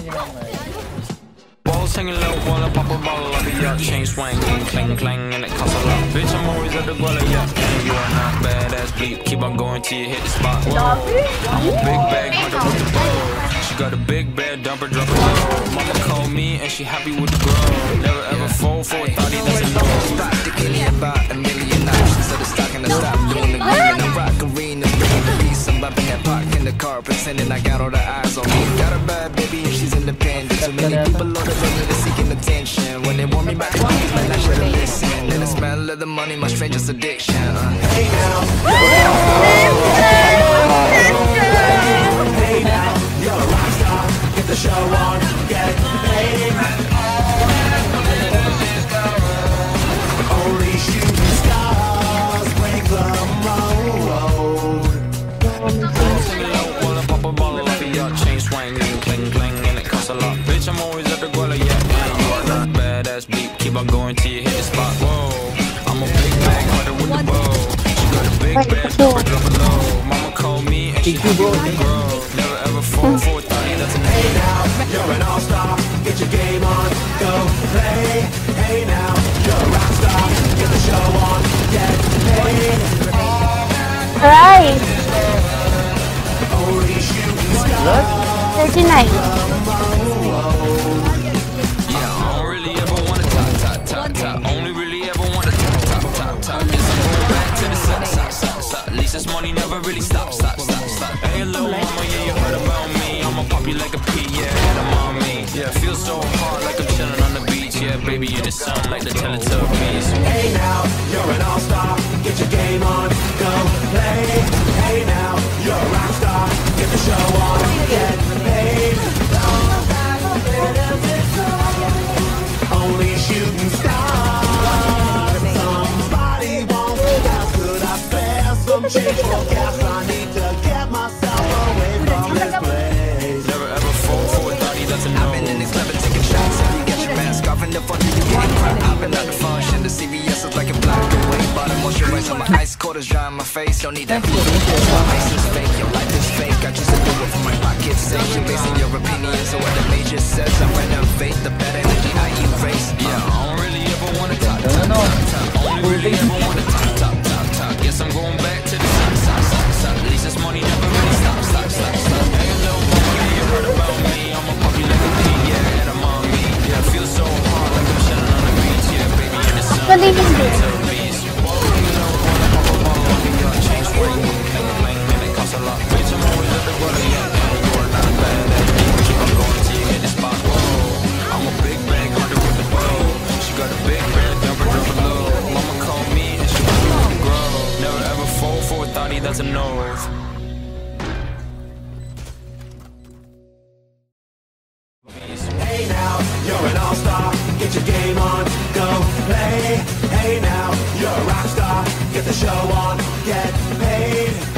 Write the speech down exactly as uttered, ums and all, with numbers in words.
Balls hanging low while I pop a bottle of the chain swinging, clang clang, and it costs a lot. Bitch, I'm always at the guala, yeah. And you are not badass bleep. Keep on going till you hit the spot. Whoa. I'm a big bag hunter with the bow. She got a big bed, dumper, drop it low. Mama called me and she happy with the grow. Never ever fall for a thotty, that's a no. Stop thinking me about a million options. Instead of stocking the stop doing the green. I'm rockin' arena, bringing the beast. I'm bumping that park in the car, pretending I got all the eyes on me. Got a bad baby and she's independent. Too many people on the road that seeking attention. When they want me back, man, I should've listened. And the smell of the money, my strangest addiction. Uh. Hey now, hey now, you're a rock star. Get the show on, get paid. Only shooting stars break the mold. While I pop a bottle of the chain swinging, clang clang, and it costs a lot. Bitch, I'm always at the guala, yeah. And you are not badass bleep. Keep on going till you hit the spot. Whoa, I'm a big bag hunter with the bow. She got a big bed, drop it, drop it low. Mama called me and she happy with the grow. Never ever fall for a thotty, that's a hey now, you're an all-star. Get your game on, go play. Hey now, you're a rock star. Get the show on, get paid. Alright. Only shooting stars. thirty-nine. Yeah, I don't really ever want to top, top, top, top. Only really ever want to top, top, top, top. Yes, I'm going back to the top, top, top, top. At least this money never really stops, stop, stop, stop. Hey, little mama, yeah, you heard about me. I'ma pop you like a pea, yeah, Edamame. Yeah, feel so hard like I'm chilling on the beach. Yeah, baby in the sun like the Teletubbies. Hey now, you're an all-star. Get your game on, go play. Hey now, you're a rock star. Get the show on, get paid. Only shooting stars. Somebody wants to ask, could I spare some change for gas? I need to get myself away from this place. Never ever fall for a thotty, that's a no. I've been in this club and taking shots. If you get your mask off and the fuck you getting crap. I've been out the function, the C V S is like a black away. Bottom moisturize on my ice cold is dry on my face. Don't need that food. My ice is fake, your life is fake. I just do it for my pocket's sake. You're basing your opinions on what the major says. I renovate the bad energy I erase. Yeah, I don't really ever want to top, top, top, top. Only really ever want to top, top, top, top. Guess I'm going back to the top, top, top, top. At least this money never really stops, stop, stop, stop. Hey, little mama, yeah, you heard about me. I'ma pop you like a pea, yeah, Edamame. Yeah, I feel so hard like I'm chilling on the beach. Yeah, baby in the sun, like the Teletubbies. Whoa, you know, wanna pop a bottle of the chain swinging, clang clang, and it costs a lot. Bitch, I'm always at the guala, yeah, and you are not badass bleep. Keep on going till you hit the spot. Whoa, I'm a big bag hunter with the bow. She got a big bed, dumper, drop it low. Mama called me and she happy with the grow. Never ever fall for a thotty, that's a no. Hey now, you're an all-star. Get your game on, go play. Hey now, you're a rock star. Get the show on, get paid.